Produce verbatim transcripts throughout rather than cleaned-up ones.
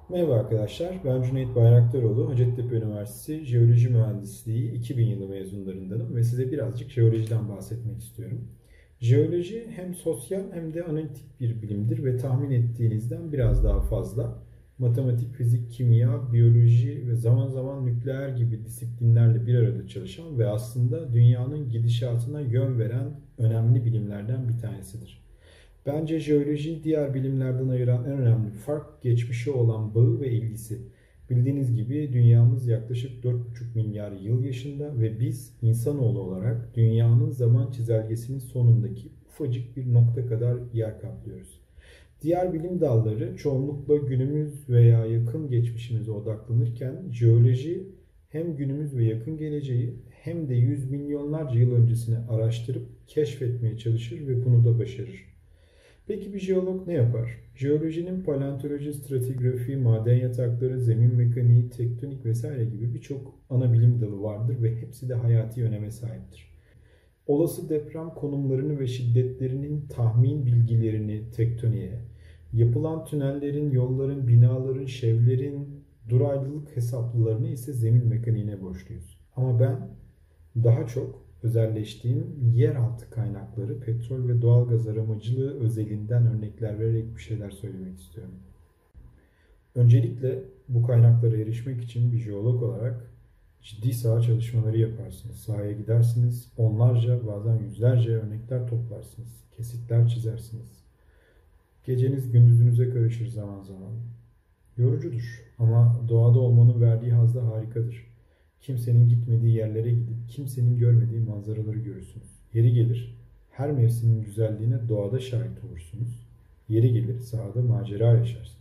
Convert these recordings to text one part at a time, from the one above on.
Merhaba arkadaşlar, ben Cüneyt Bayraktaroğlu, Hacettepe Üniversitesi Jeoloji Mühendisliği iki bin yılı mezunlarındanım ve size birazcık jeolojiden bahsetmek istiyorum. Jeoloji hem sosyal hem de analitik bir bilimdir ve tahmin ettiğinizden biraz daha fazla. Matematik, fizik, kimya, biyoloji ve zaman zaman nükleer gibi disiplinlerle bir arada çalışan ve aslında dünyanın gidişatına yön veren önemli bilimlerden bir tanesidir. Bence jeolojiyi diğer bilimlerden ayıran en önemli fark geçmişe olan bağı ve ilgisi. Bildiğiniz gibi dünyamız yaklaşık dört buçuk milyar yıl yaşında ve biz insanoğlu olarak dünyanın zaman çizelgesinin sonundaki ufacık bir nokta kadar yer kaplıyoruz. Diğer bilim dalları çoğunlukla günümüz veya yakın geçmişimize odaklanırken jeoloji hem günümüz ve yakın geleceği hem de yüz milyonlarca yıl öncesini araştırıp keşfetmeye çalışır ve bunu da başarır. Peki bir jeolog ne yapar? Jeolojinin paleontoloji, stratigrafi, maden yatakları, zemin mekaniği, tektonik vesaire gibi birçok ana bilim dalı vardır ve hepsi de hayati öneme sahiptir. Olası deprem konumlarını ve şiddetlerinin tahmin bilgilerini tektoniğe, yapılan tünellerin, yolların, binaların, şevlerin duraylılık hesaplarını ise zemin mekaniğine borçluyuz. Ama ben daha çok özelleştiğim yeraltı kaynakları, petrol ve doğalgaz aramacılığı özelinden örnekler vererek bir şeyler söylemek istiyorum. Öncelikle bu kaynaklara erişmek için bir jeolog olarak ciddi saha çalışmaları yaparsınız. Sahaya gidersiniz, onlarca bazen yüzlerce örnekler toplarsınız, kesitler çizersiniz. Geceniz gündüzünüze karışır zaman zaman. Yorucudur ama doğada olmanın verdiği haz da harikadır. Kimsenin gitmediği yerlere gidip kimsenin görmediği manzaraları görürsünüz. Yeri gelir her mevsimin güzelliğine doğada şahit olursunuz. Yeri gelir sahada macera yaşarsınız.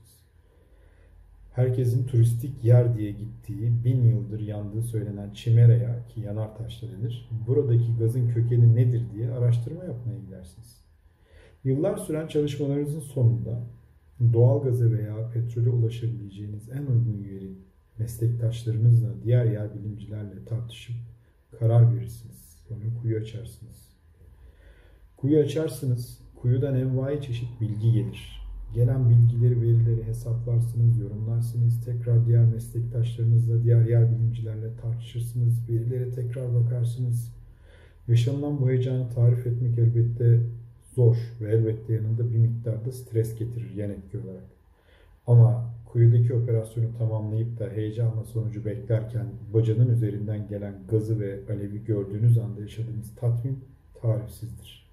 Herkesin turistik yer diye gittiği, bin yıldır yandığı söylenen Çimera'ya ki yanar taşla denir, buradaki gazın kökeni nedir diye araştırma yapmaya gidersiniz. Yıllar süren çalışmalarınızın sonunda doğal gaza veya petrole ulaşabileceğiniz en uygun yeri meslektaşlarınızla, diğer yer bilimcilerle tartışıp karar verirsiniz. Sonra kuyu açarsınız. Kuyu açarsınız, kuyudan envai çeşit bilgi gelir. Gelen bilgileri, verileri hesaplarsınız, yorumlarsınız. Tekrar diğer meslektaşlarınızla, diğer yer bilimcilerle tartışırsınız. Verilere tekrar bakarsınız. Yaşanılan bu heyecanı tarif etmek elbette zor ve elbette yanında bir miktar da stres getirir yan etki olarak. Ama kuyudaki operasyonu tamamlayıp da heyecanla sonucu beklerken bacanın üzerinden gelen gazı ve alevi gördüğünüz anda yaşadığınız tatmin tarifsizdir.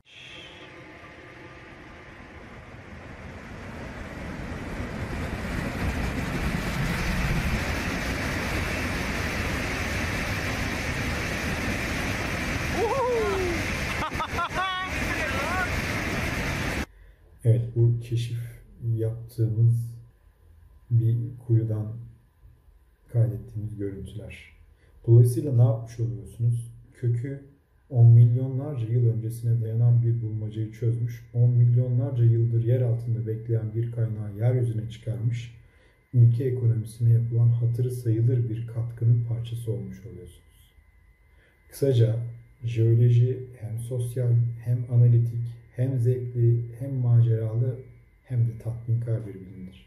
Evet, bu keşif yaptığımız bir kuyudan kaydettiğimiz görüntüler. Dolayısıyla ne yapmış oluyorsunuz? Kökü on milyonlarca yıl öncesine dayanan bir bulmacayı çözmüş, on milyonlarca yıldır yer altında bekleyen bir kaynağı yeryüzüne çıkarmış, ülke ekonomisine yapılan hatırı sayılır bir katkının parçası olmuş oluyorsunuz. Kısaca jeoloji hem sosyal hem analitik hem zevkli hem maceralı hem de tatminkar bir bilimdir.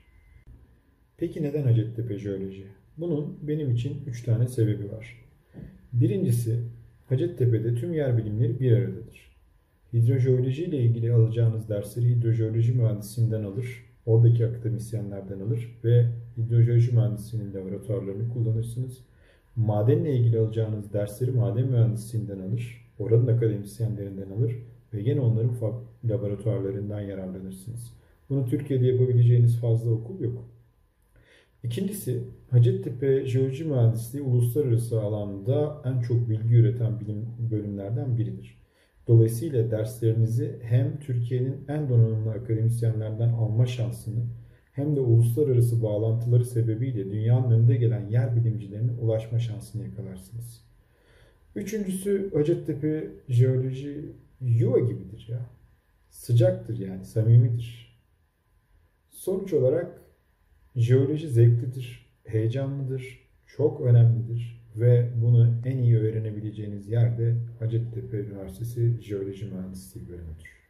Peki neden Hacettepe Jeoloji? Bunun benim için üç tane sebebi var. Birincisi, Hacettepe'de tüm yer bilimleri bir aradadır. Hidrojeoloji ile ilgili alacağınız dersleri hidrojeoloji mühendisinden alır, oradaki akademisyenlerden alır ve hidrojeoloji mühendisliğinin laboratuvarlarını kullanırsınız. Madenle ilgili alacağınız dersleri maden mühendisliğinden alır, oranın akademisyenlerinden alır ve yine onların laboratuvarlarından yararlanırsınız. Bunu Türkiye'de yapabileceğiniz fazla okul yok. İkincisi, Hacettepe Jeoloji Mühendisliği uluslararası alanda en çok bilgi üreten bilim bölümlerden biridir. Dolayısıyla derslerinizi hem Türkiye'nin en donanımlı akademisyenlerden alma şansını hem de uluslararası bağlantıları sebebiyle dünyanın önde gelen yer bilimcilerine ulaşma şansını yakalarsınız. Üçüncüsü, Hacettepe Jeoloji yuva gibidir ya. Sıcaktır yani, samimidir. Sonuç olarak jeoloji zevklidir, heyecanlıdır, çok önemlidir ve bunu en iyi öğrenebileceğiniz yer de Hacettepe Üniversitesi Jeoloji Mühendisliği bölümüdür.